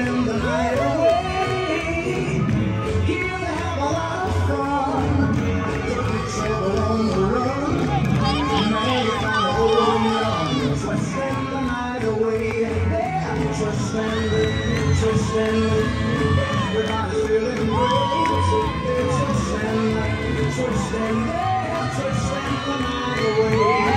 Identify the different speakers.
Speaker 1: spend the night away. He'll have a lot of fun. There'll be trouble on the run. Man, you're gonna hold me on. So spend the night away. Yeah, so spend it, so spend it. Everybody's feeling great. So spend it, so spend it, so spend the night away.